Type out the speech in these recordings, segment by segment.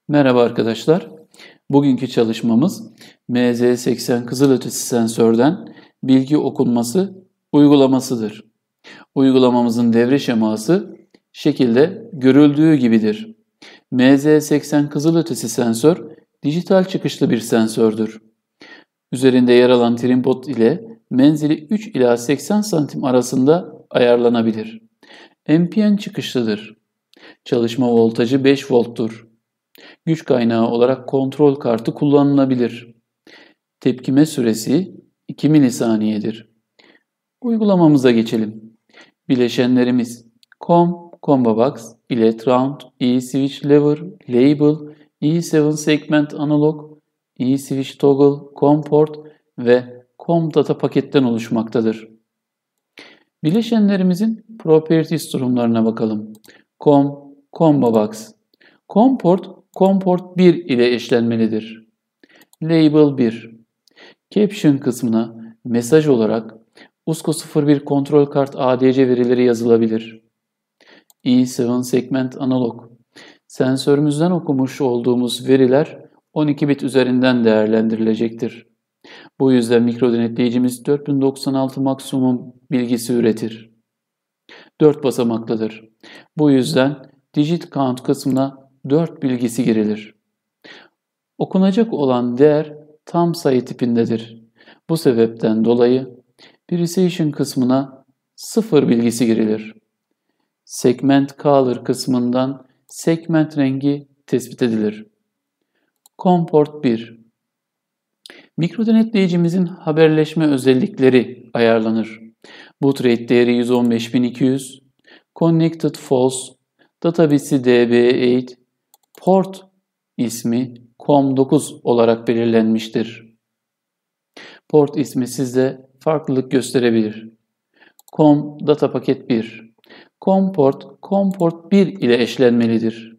Merhaba arkadaşlar. Bugünkü çalışmamız MZ80 kızılötesi sensörden bilgi okunması uygulamasıdır. Uygulamamızın devre şeması şekilde görüldüğü gibidir. MZ80 kızılötesi sensör dijital çıkışlı bir sensördür. Üzerinde yer alan tripod ile menzili 3 ila 80 santim arasında ayarlanabilir. NPN çıkışlıdır. Çalışma voltajı 5 volttur. Güç kaynağı olarak kontrol kartı kullanılabilir. Tepkime süresi 2 milisaniyedir. Uygulamamıza geçelim. Bileşenlerimiz COM, Combo Box, Electround, E-Switch Lever, Label, E7 Segment Analog, E-Switch Toggle, COM Port ve COM Data paketten oluşmaktadır. Bileşenlerimizin properties durumlarına bakalım. COM, Combo Box. COM port 1 ile eşlenmelidir. Label 1. Caption kısmına mesaj olarak USCO01 kontrol kart ADC verileri yazılabilir. E7 segment analog. Sensörümüzden okumuş olduğumuz veriler 12 bit üzerinden değerlendirilecektir. Bu yüzden mikrodenetleyicimiz 4096 maksimum bilgisi üretir. 4 basamaklıdır. Bu yüzden digit count kısmına 4 bilgisi girilir. Okunacak olan değer tam sayı tipindedir. Bu sebepten dolayı precision kısmına 0 bilgisi girilir. Segment color kısmından segment rengi tespit edilir. COM port 1. Mikrodenetleyicimizin haberleşme özellikleri ayarlanır. Boot rate değeri 115.200, Connected False, databitsi DB8, port ismi COM9 olarak belirlenmiştir. Port ismi sizde farklılık gösterebilir. COM data paket 1. COM port 1 ile eşlenmelidir.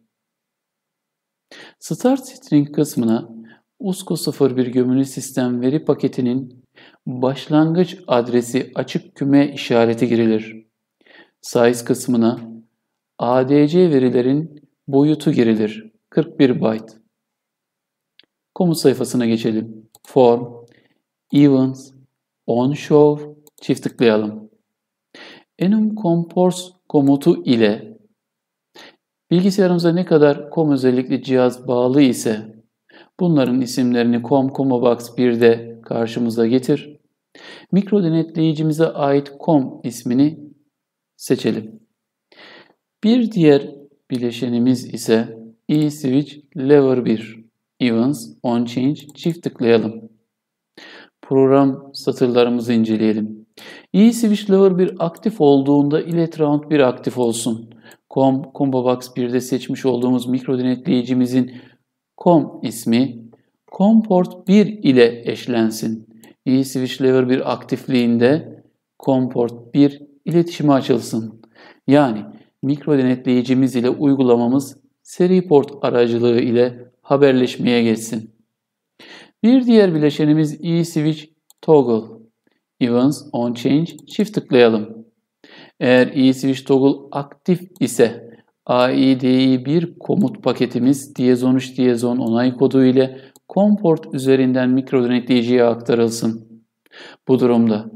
Start string kısmına USCO01 gömülü sistem veri paketinin başlangıç adresi açık küme işareti girilir. Size kısmına ADC verilerin boyutu girilir. 41 byte. Komut sayfasına geçelim. Form, Events, OnShow, çift tıklayalım. Enum Compose komutu ile bilgisayarımıza ne kadar COM özellikli cihaz bağlı ise bunların isimlerini Combo Box 1'de karşımıza getir. Mikrodenetleyicimize ait COM ismini seçelim. Bir diğer bileşenimiz ise E-Switch Lever 1. Events, On Change, çift tıklayalım. Program satırlarımızı inceleyelim. E-Switch Lever 1 aktif olduğunda Electround 1 aktif olsun. Combo Box 1'de seçmiş olduğumuz mikrodenetleyicimizin COM ismi COM port 1 ile eşlensin. E-Switch Lever 1 aktifliğinde COM port 1 iletişime açılsın. Yani mikrodenetleyicimiz ile uygulamamız seri port aracılığı ile haberleşmeye geçsin. Bir diğer bileşenimiz E-Switch Toggle. Events on Change çift tıklayalım. Eğer E-Switch Toggle aktif ise AIDI1 komut paketimiz /13 onay kodu ile COM port üzerinden mikrodenetleyiciye aktarılsın. Bu durumda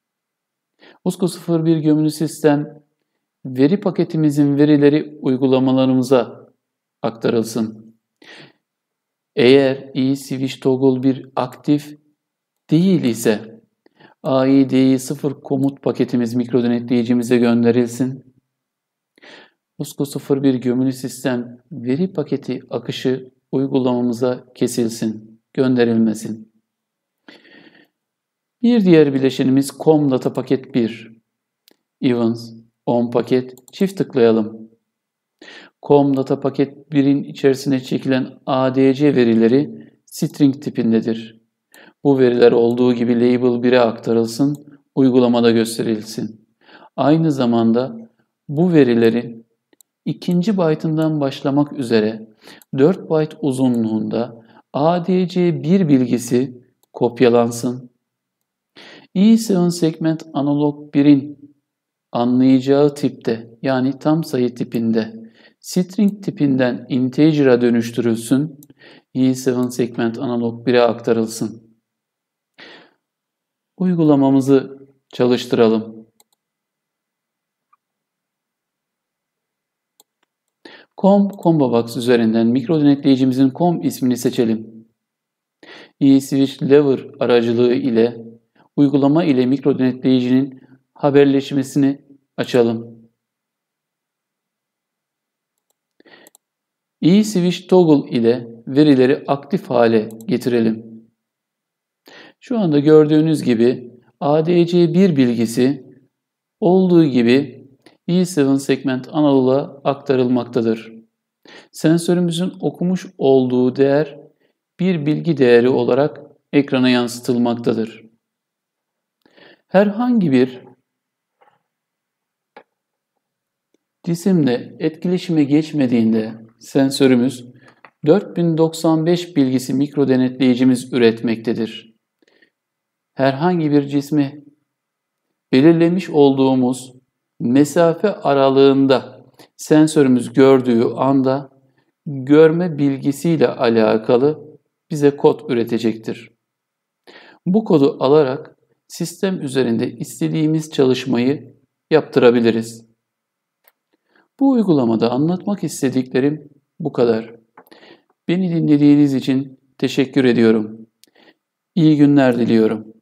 USCO01 gömülü sistem veri paketimizin verileri uygulamalarımıza aktarılsın. Eğer E-Switch Toggle 1 aktif değil ise AIDI0 komut paketimiz mikrodenetleyicimize gönderilsin. USCO01 gömülü sistem veri paketi akışı uygulamamıza kesilsin, gönderilmesin. Bir diğer bileşenimiz COM data paket 1. Events, On paket, çift tıklayalım. COM data paket 1'in içerisine çekilen ADC verileri string tipindedir. Bu veriler olduğu gibi label 1'e aktarılsın, uygulamada gösterilsin. Aynı zamanda bu verilerin ikinci byte'ından başlamak üzere 4 byte uzunluğunda ADC1 bilgisi kopyalansın. E7 segment analog 1'in anlayacağı tipte yani tam sayı tipinde string tipinden integer'a dönüştürülsün. Y7 segment analog 1'e aktarılsın. Uygulamamızı çalıştıralım. Combo Box üzerinden mikro denetleyicimizin COM ismini seçelim. eSwitch Lever aracılığı ile uygulama ile mikro denetleyicinin haberleşmesini açalım. eSwitch Toggle ile verileri aktif hale getirelim. Şu anda gördüğünüz gibi ADC1 bilgisi olduğu gibi Y7 segment analoga aktarılmaktadır. Sensörümüzün okumuş olduğu değer bir bilgi değeri olarak ekrana yansıtılmaktadır. Herhangi bir cisimle etkileşime geçmediğinde sensörümüz 4095 bilgisi mikro denetleyicimiz üretmektedir. Herhangi bir cismi belirlemiş olduğumuz mesafe aralığında sensörümüz gördüğü anda görme bilgisiyle alakalı bize kod üretecektir. Bu kodu alarak sistem üzerinde istediğimiz çalışmayı yaptırabiliriz. Bu uygulamada anlatmak istediklerim bu kadar. Beni dinlediğiniz için teşekkür ediyorum. İyi günler diliyorum.